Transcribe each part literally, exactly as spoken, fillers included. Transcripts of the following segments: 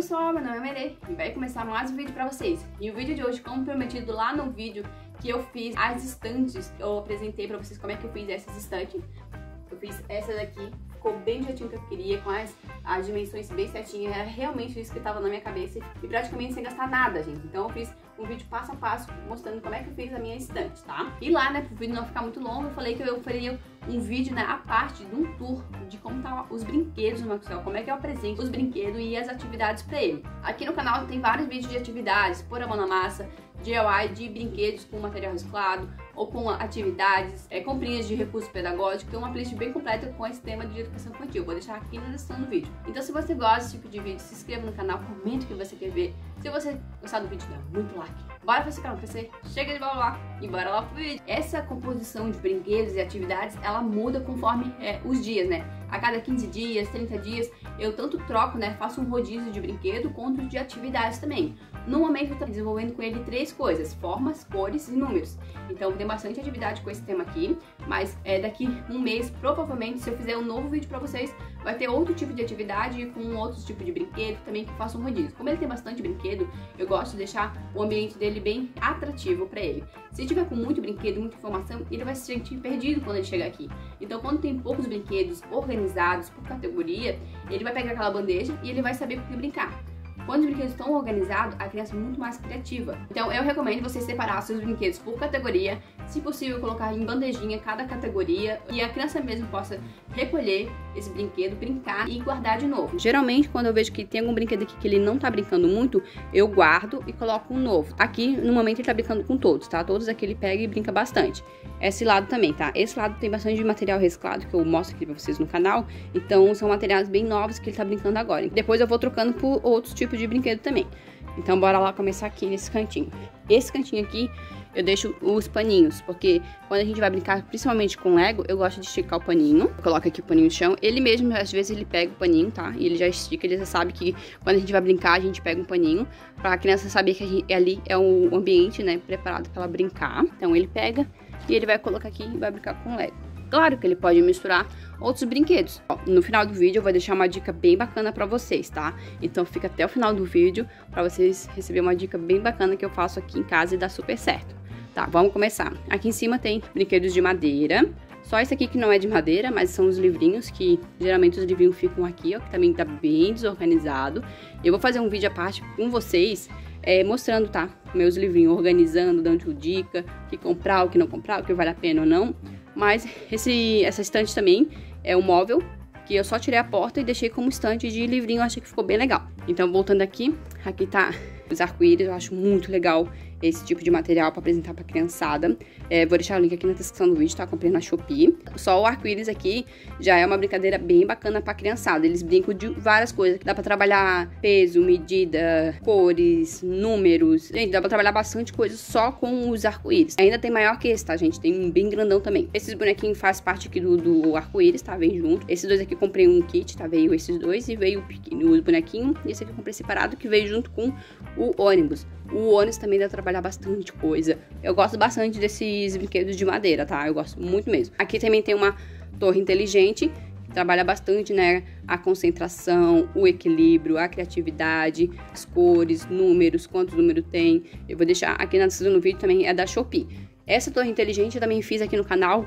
pessoal, meu nome é Merê e vai começar mais um vídeo pra vocês. E o vídeo de hoje, como prometido lá no vídeo que eu fiz as estantes, eu apresentei pra vocês como é que eu fiz essas estantes. Eu fiz essa daqui, ficou bem do jeitinho que eu queria, com as, as dimensões bem certinhas, era realmente isso que estava na minha cabeça e praticamente sem gastar nada, gente. Então eu fiz um vídeo passo a passo mostrando como é que eu fiz a minha estante, tá? E lá, né, pro vídeo não ficar muito longo, eu falei que eu faria um vídeo, né, a parte de um tour de como tá os brinquedos do Maxwell, como é que eu apresento os brinquedos e as atividades pra ele. Aqui no canal tem vários vídeos de atividades, pôr a mão na massa, D I Y de brinquedos com material reciclado ou com atividades, é, comprinhas de recursos pedagógicos, tem uma playlist bem completa com esse tema de educação infantil. Vou deixar aqui na descrição do vídeo. Então, se você gosta desse tipo de vídeo, se inscreva no canal, comente o que você quer ver. Se você gostar do vídeo, dá muito like. Bora pra esse canal crescer, chega de bola lá e bora lá pro vídeo. Essa composição de brinquedos e atividades, ela muda conforme é, os dias, né? A cada quinze dias, trinta dias, eu tanto troco, né? Faço um rodízio de brinquedo quanto de atividades também. No momento eu tô desenvolvendo com ele três coisas: formas, cores e números. Então tem bastante atividade com esse tema aqui, mas é, daqui um mês, provavelmente, se eu fizer um novo vídeo pra vocês, vai ter outro tipo de atividade com outro tipo de brinquedo também que faço um rodízio. Como ele tem bastante brinquedo, eu gosto de deixar o ambiente dele bem atrativo pra ele. Se tiver com muito brinquedo, muita informação, ele vai se sentir perdido quando ele chegar aqui. Então, quando tem poucos brinquedos organizados por categoria, ele vai pegar aquela bandeja e ele vai saber com o que brincar. Quando os brinquedos estão organizados, a criança é muito mais criativa. Então eu recomendo você separar seus brinquedos por categoria, se possível colocar em bandejinha cada categoria e a criança mesmo possa recolher esse brinquedo, brincar e guardar de novo. Geralmente, quando eu vejo que tem algum brinquedo aqui que ele não tá brincando muito, eu guardo e coloco um novo. Aqui, no momento, ele tá brincando com todos, tá? Todos aqui ele pega e brinca bastante. Esse lado também, tá? Esse lado tem bastante de material reciclado que eu mostro aqui pra vocês no canal. Então, são materiais bem novos que ele tá brincando agora. Depois eu vou trocando por outros tipos de brinquedo também. Então, bora lá começar aqui nesse cantinho. Esse cantinho aqui, eu deixo os paninhos, porque quando a gente vai brincar, principalmente com Lego, eu gosto de esticar o paninho. Coloca aqui o paninho no chão. Ele mesmo, às vezes, ele pega o paninho, tá? E ele já estica, ele já sabe que quando a gente vai brincar, a gente pega um paninho, pra criança saber que a gente, ali é o ambiente, né, preparado pra ela brincar. Então, ele pega e ele vai colocar aqui e vai brincar com Lego. Claro que ele pode misturar outros brinquedos. Ó, no final do vídeo eu vou deixar uma dica bem bacana pra vocês, tá? Então fica até o final do vídeo pra vocês receberem uma dica bem bacana que eu faço aqui em casa e dá super certo. Tá, vamos começar. Aqui em cima tem brinquedos de madeira. Só esse aqui que não é de madeira, mas são os livrinhos que geralmente os livrinhos ficam aqui, ó, que também tá bem desorganizado. Eu vou fazer um vídeo à parte com vocês, é, mostrando, tá? Meus livrinhos, organizando, dando dica, o que comprar, o que não comprar, o que vale a pena ou não. Mas esse, essa estante também é um móvel que eu só tirei a porta e deixei como estante de livrinho, eu achei que ficou bem legal. Então, voltando aqui, aqui tá os arco-íris, eu acho muito legal esse tipo de material para apresentar para criançada. É, vou deixar o link aqui na descrição do vídeo, tá? Comprei na Shopee. Só o arco-íris aqui já é uma brincadeira bem bacana para criançada. Eles brincam de várias coisas. Dá para trabalhar peso, medida, cores, números. Gente, dá para trabalhar bastante coisa só com os arco-íris. Ainda tem maior que esse, tá, gente? Tem um bem grandão também. Esses bonequinhos fazem parte aqui do, do arco-íris, tá? Vem junto. Esses dois aqui eu comprei um kit, tá? Veio esses dois e veio o bonequinho. E esse aqui eu comprei separado, que veio junto com o ônibus. O ônibus também dá pra trabalhar bastante coisa. Eu gosto bastante desses brinquedos de madeira, tá? Eu gosto muito mesmo. Aqui também tem uma torre inteligente, que trabalha bastante, né? A concentração, o equilíbrio, a criatividade, as cores, números, quantos números tem. Eu vou deixar aqui na descrição do vídeo também, é da Shopee. Essa torre inteligente eu também fiz aqui no canal,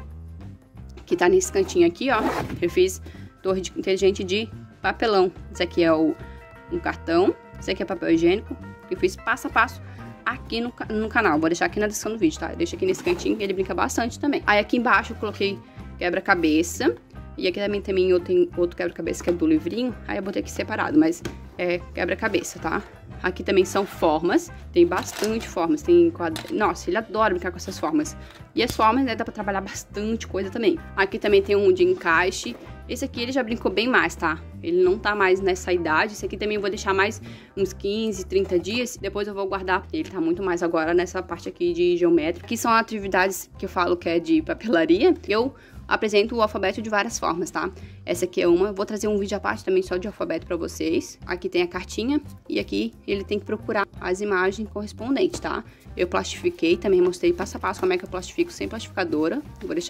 que tá nesse cantinho aqui, ó. Eu fiz torre de, inteligente de papelão. Esse aqui é o, um cartão, esse aqui é papel higiênico. Eu fiz passo a passo aqui no, no canal. Vou deixar aqui na descrição do vídeo, tá? Deixa aqui nesse cantinho, ele brinca bastante também. Aí aqui embaixo eu coloquei quebra-cabeça. E aqui também tem outro, outro quebra-cabeça que é do livrinho. Aí eu botei aqui separado, mas é quebra-cabeça, tá? Aqui também são formas. Tem bastante formas. Tem quadro... Nossa, ele adora brincar com essas formas. E as formas, né, dá pra trabalhar bastante coisa também. Aqui também tem um de encaixe. Esse aqui ele já brincou bem mais, tá? Ele não tá mais nessa idade. Esse aqui também eu vou deixar mais uns quinze, trinta dias. Depois eu vou guardar. Ele tá muito mais agora nessa parte aqui de geométrica. Que são atividades que eu falo que é de papelaria. Eu apresento o alfabeto de várias formas, tá? Essa aqui é uma. Eu vou trazer um vídeo à parte também só de alfabeto pra vocês. Aqui tem a cartinha. E aqui ele tem que procurar as imagens correspondentes, tá? Eu plastifiquei, também mostrei passo a passo como é que eu plastifico sem plastificadora. Eu vou deixar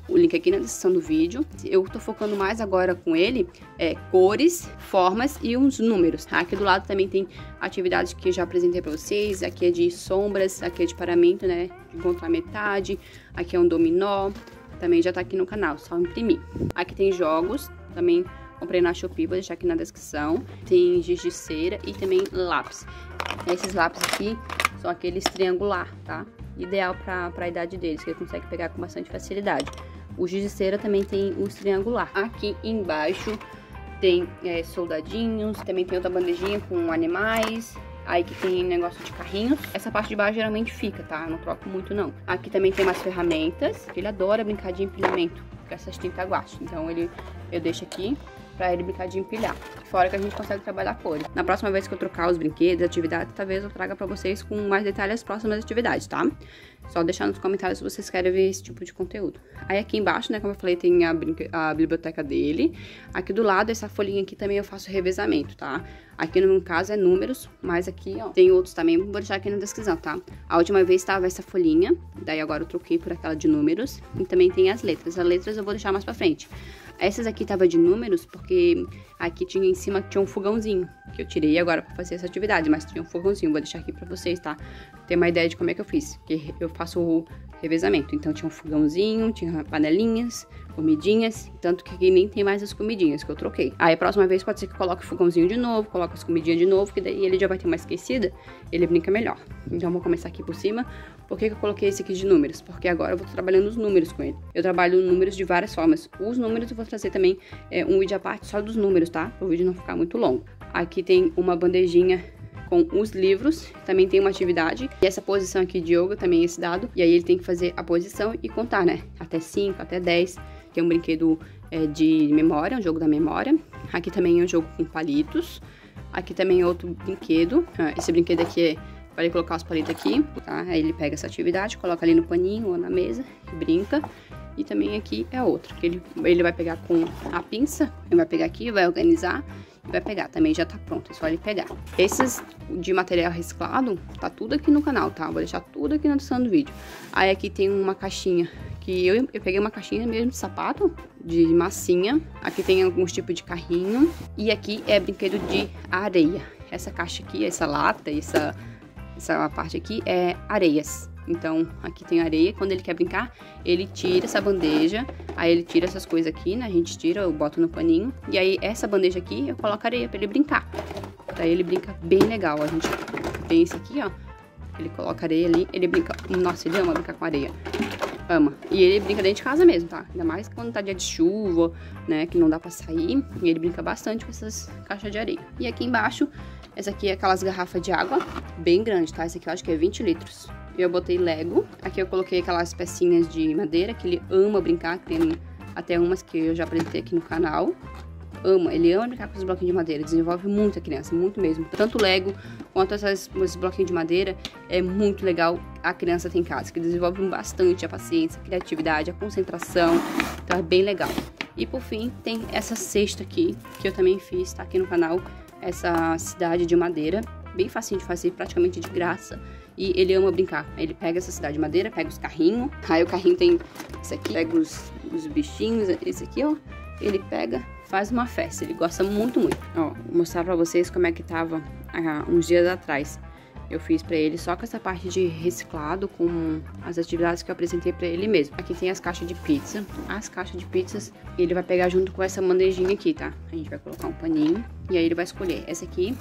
o link aqui na descrição do vídeo. Eu tô focando mais agora com ele é, cores, formas e uns números. Aqui do lado também tem atividades que eu já apresentei pra vocês. Aqui é de sombras, aqui é de paramento, né? Encontrar metade. Aqui é um dominó. Também já tá aqui no canal, só imprimir. Aqui tem jogos, também comprei na Shopee, vou deixar aqui na descrição. Tem giz de cera e também lápis. Esses lápis aqui são aqueles triangular, tá? Ideal pra, pra idade deles, que ele consegue pegar com bastante facilidade. O giz de cera também tem os triangular. Aqui embaixo tem é, soldadinhos, também tem outra bandejinha com animais. Aí que tem negócio de carrinhos. Essa parte de baixo geralmente fica, tá? Eu não troco muito, não. Aqui também tem umas ferramentas. Ele adora brincar de empilhamento com essas tintas guache. Então, ele, eu deixo aqui pra ele brincar de empilhar. Fora que a gente consegue trabalhar cores. Na próxima vez que eu trocar os brinquedos, atividades, talvez eu traga pra vocês com mais detalhes as próximas atividades, tá? Só deixar nos comentários se vocês querem ver esse tipo de conteúdo. Aí aqui embaixo, né, como eu falei, tem a, a biblioteca dele. Aqui do lado, essa folhinha aqui também eu faço revezamento, tá? Aqui no caso é números, mas aqui, ó, tem outros também, vou deixar aqui na descrição, tá? A última vez estava essa folhinha, daí agora eu troquei por aquela de números. E também tem as letras. As letras eu vou deixar mais pra frente. Essas aqui tava de números, porque aqui tinha em cima, tinha um fogãozinho, que eu tirei agora pra fazer essa atividade, mas tinha um fogãozinho, vou deixar aqui pra vocês, tá? Ter uma ideia de como é que eu fiz, que eu faço o revezamento. Então tinha um fogãozinho, tinha panelinhas, comidinhas, tanto que aqui nem tem mais as comidinhas que eu troquei. Aí a próxima vez pode ser que eu coloque o fogãozinho de novo, coloque as comidinhas de novo, que daí ele já vai ter uma esquecida, ele brinca melhor. Então eu vou começar aqui por cima. Por que que eu coloquei esse aqui de números? Porque agora eu vou trabalhando os números com ele. Eu trabalho números de várias formas. Os números eu vou trazer também é, um vídeo à parte só dos números, tá? Para o vídeo não ficar muito longo. Aqui tem uma bandejinha com os livros, também tem uma atividade. E essa posição aqui de yoga também é esse dado. E aí ele tem que fazer a posição e contar, né? Até cinco, até dez. Tem um brinquedo é, de memória, um jogo da memória. Aqui também é um jogo com palitos. Aqui também é outro brinquedo. Esse brinquedo aqui é para ele colocar os palitos aqui, tá? Aí ele pega essa atividade, coloca ali no paninho ou na mesa e brinca. E também aqui é outro, que ele, ele vai pegar com a pinça, ele vai pegar aqui, vai organizar e vai pegar. Também já tá pronto, é só ele pegar. Esses de material reciclado, tá tudo aqui no canal, tá? Vou deixar tudo aqui na descrição do vídeo. Aí aqui tem uma caixinha, que eu, eu peguei uma caixinha mesmo de sapato, de massinha. Aqui tem alguns tipos de carrinho. E aqui é brinquedo de areia. Essa caixa aqui, essa lata, essa... Essa parte aqui é areias. Então, aqui tem areia. Quando ele quer brincar, ele tira essa bandeja. Aí ele tira essas coisas aqui, né? A gente tira, eu boto no paninho. E aí, essa bandeja aqui, eu coloco areia pra ele brincar. Daí ele brinca bem legal. A gente tem esse aqui, ó. Ele coloca areia ali. Ele brinca... Nossa, ele ama brincar com areia. Ama. E ele brinca dentro de casa mesmo, tá? Ainda mais quando tá dia de chuva, né? Que não dá pra sair. E ele brinca bastante com essas caixas de areia. E aqui embaixo... Essa aqui é aquelas garrafas de água, bem grande, tá? Essa aqui eu acho que é vinte litros. Eu botei Lego. Aqui eu coloquei aquelas pecinhas de madeira, que ele ama brincar. Tem até umas que eu já apresentei aqui no canal. Ama, ele ama brincar com os bloquinhos de madeira. Desenvolve muito a criança, muito mesmo. Tanto Lego quanto essas, esses bloquinhos de madeira, é muito legal a criança ter em casa. Que desenvolve bastante a paciência, a criatividade, a concentração. Então é bem legal. E por fim, tem essa cesta aqui, que eu também fiz, tá aqui no canal. Essa cidade de madeira, bem facinho de fazer, praticamente de graça. E ele ama brincar. Ele pega essa cidade de madeira, pega os carrinhos. Aí o carrinho tem esse aqui, pega os, os bichinhos, esse aqui, ó. Ele pega, faz uma festa. Ele gosta muito, muito. Ó, vou mostrar pra vocês como é que tava ah, uns dias atrás. Eu fiz pra ele só com essa parte de reciclado, com as atividades que eu apresentei pra ele mesmo. Aqui tem as caixas de pizza. As caixas de pizzas ele vai pegar junto com essa bandejinha aqui, tá? A gente vai colocar um paninho e aí ele vai escolher. Essa aqui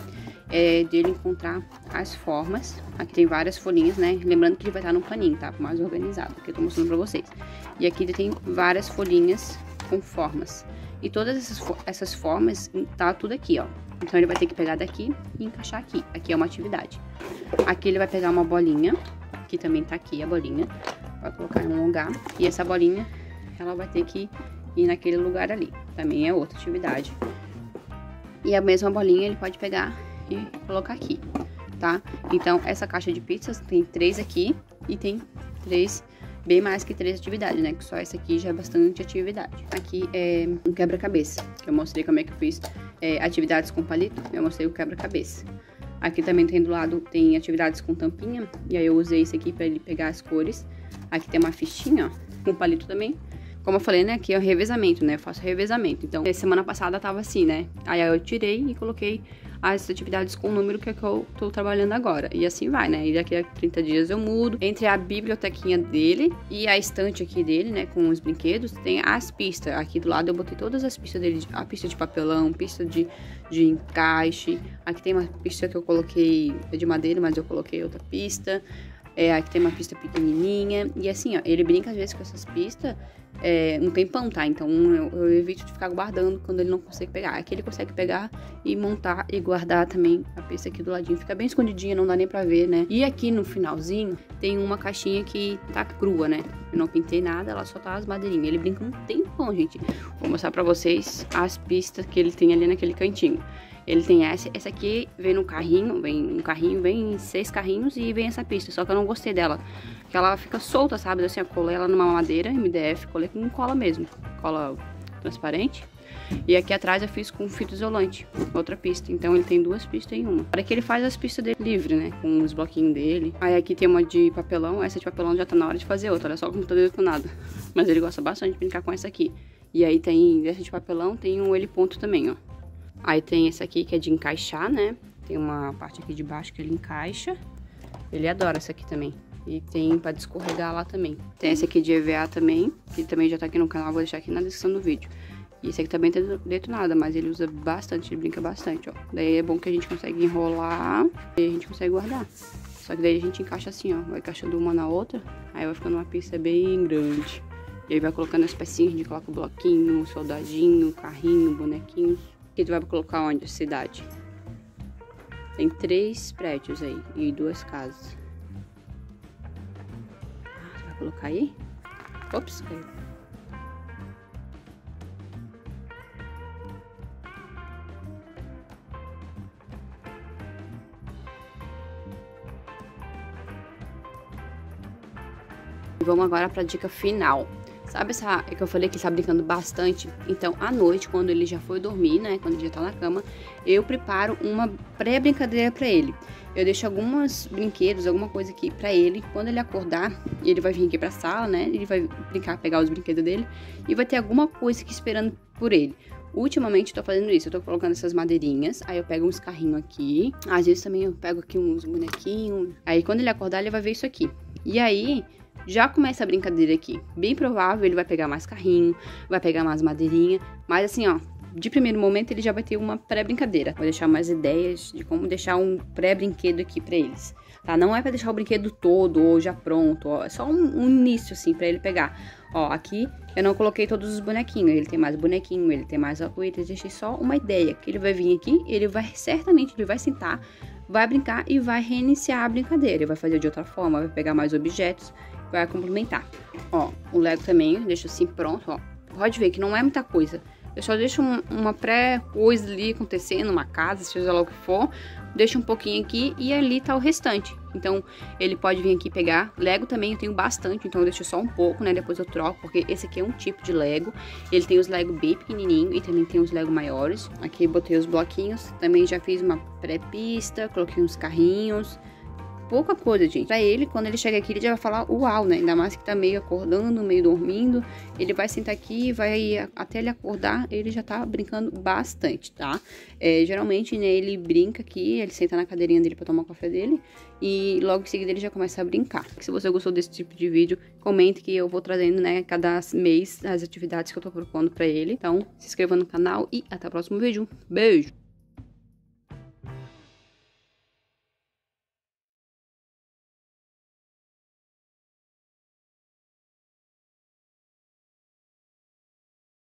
é dele encontrar as formas. Aqui tem várias folhinhas, né? Lembrando que ele vai estar no paninho, tá? Mais organizado, que eu tô mostrando pra vocês. E aqui ele tem várias folhinhas com formas. E todas essas, essas formas, tá tudo aqui, ó. Então ele vai ter que pegar daqui e encaixar aqui. Aqui é uma atividade. Aqui ele vai pegar uma bolinha, que também tá aqui a bolinha. Vai colocar em um lugar. E essa bolinha, ela vai ter que ir naquele lugar ali. Também é outra atividade. E a mesma bolinha ele pode pegar e colocar aqui, tá? Então essa caixa de pizzas tem três aqui e tem três... Bem mais que três atividades, né? Que só essa aqui já é bastante atividade. Aqui é um quebra-cabeça, que eu mostrei como é que eu fiz é, atividades com palito. Eu mostrei o quebra-cabeça. Aqui também tem do lado, tem atividades com tampinha. E aí eu usei esse aqui pra ele pegar as cores. Aqui tem uma fichinha, ó, com palito também. Como eu falei, né, aqui é o revezamento, né, eu faço revezamento. Então, semana passada tava assim, né, aí eu tirei e coloquei as atividades com o número que, é que eu tô trabalhando agora. E assim vai, né, e daqui a trinta dias eu mudo. Entre a bibliotequinha dele e a estante aqui dele, né, com os brinquedos, tem as pistas. Aqui do lado eu botei todas as pistas dele, a pista de papelão, pista de, de encaixe. Aqui tem uma pista que eu coloquei de madeira, mas eu coloquei outra pista. É, aqui tem uma pista pequenininha. E assim, ó, ele brinca às vezes com essas pistas é, um tempão, tá? Então eu, eu evito de ficar guardando quando ele não consegue pegar. Aqui ele consegue pegar e montar e guardar também a pista aqui do ladinho. Fica bem escondidinha, não dá nem pra ver, né? E aqui no finalzinho tem uma caixinha que tá crua, né? Eu não pintei nada, ela só tá as madeirinhas. Ele brinca um tempão, gente. Vou mostrar pra vocês as pistas que ele tem ali naquele cantinho. Ele tem essa, essa aqui vem no carrinho, vem um carrinho, vem seis carrinhos e vem essa pista. Só que eu não gostei dela, porque ela fica solta, sabe? Assim, eu colei ela numa madeira M D F, colei com cola mesmo, cola transparente. E aqui atrás eu fiz com fita isolante, outra pista. Então ele tem duas pistas em uma. Para que ele faz as pistas dele livre, né? Com os bloquinhos dele. Aí aqui tem uma de papelão, essa de papelão já tá na hora de fazer outra. Olha só como tá detonado. Mas ele gosta bastante de brincar com essa aqui. E aí tem, essa de papelão, tem um ele ponto também, ó. Aí tem esse aqui que é de encaixar, né? Tem uma parte aqui de baixo que ele encaixa. Ele adora essa aqui também. E tem pra descorregar lá também. Tem esse aqui de E V A também, que também já tá aqui no canal, vou deixar aqui na descrição do vídeo. E esse aqui também tá detonado, mas ele usa bastante, ele brinca bastante, ó. Daí é bom que a gente consegue enrolar e a gente consegue guardar. Só que daí a gente encaixa assim, ó. Vai encaixando uma na outra, aí vai ficando uma pista bem grande. E aí vai colocando as pecinhas, a gente coloca o bloquinho, o soldadinho, o carrinho, bonequinhos. Aqui tu vai colocar onde? Cidade. Tem três prédios aí e duas casas. Ah, tu vai colocar aí? Ops, caiu. E vamos agora para a dica final. Sabe essa que eu falei que ele tá brincando bastante? Então, à noite, quando ele já foi dormir, né? Quando ele já tá na cama, eu preparo uma pré-brincadeira pra ele. Eu deixo alguns brinquedos, alguma coisa aqui pra ele. Quando ele acordar, ele vai vir aqui pra sala, né? Ele vai brincar, pegar os brinquedos dele. E vai ter alguma coisa aqui esperando por ele. Ultimamente, eu tô fazendo isso. Eu tô colocando essas madeirinhas. Aí eu pego uns carrinhos aqui. Às vezes também eu pego aqui uns bonequinhos. Aí quando ele acordar, ele vai ver isso aqui. E aí... já começa a brincadeira aqui. Bem provável ele vai pegar mais carrinho, vai pegar mais madeirinha. Mas assim, ó, de primeiro momento ele já vai ter uma pré-brincadeira. Vou deixar mais ideias de como deixar um pré-brinquedo aqui pra eles. Tá? Não é pra deixar o brinquedo todo ou já pronto, ó. É só um, um início, assim, pra ele pegar. Ó, aqui eu não coloquei todos os bonequinhos. Ele tem mais bonequinho, ele tem mais arco-íris. Deixei só uma ideia. Que ele vai vir aqui, ele vai, certamente, ele vai sentar, vai brincar e vai reiniciar a brincadeira. Ele vai fazer de outra forma, vai pegar mais objetos, vai complementar. Ó, o Lego também, deixa assim pronto, ó. Pode ver que não é muita coisa. Eu só deixo um, uma pré-coisa ali acontecendo, uma casa, seja lá o que for. Deixo um pouquinho aqui e ali tá o restante. Então, ele pode vir aqui pegar. Lego também eu tenho bastante, então eu deixo só um pouco, né? Depois eu troco, porque esse aqui é um tipo de Lego. Ele tem os Lego bem pequenininho e também tem os Lego maiores. Aqui botei os bloquinhos. Também já fiz uma pré-pista, coloquei uns carrinhos. Pouca coisa, gente. Pra ele, quando ele chega aqui, ele já vai falar uau, né? Ainda mais que tá meio acordando, meio dormindo. Ele vai sentar aqui, vai até ele acordar, ele já tá brincando bastante, tá? É, geralmente, né, ele brinca aqui, ele senta na cadeirinha dele pra tomar o café dele. E logo em seguida ele já começa a brincar. Se você gostou desse tipo de vídeo, comente que eu vou trazendo, né, cada mês as atividades que eu tô propondo pra ele. Então, se inscreva no canal e até o próximo vídeo. Beijo!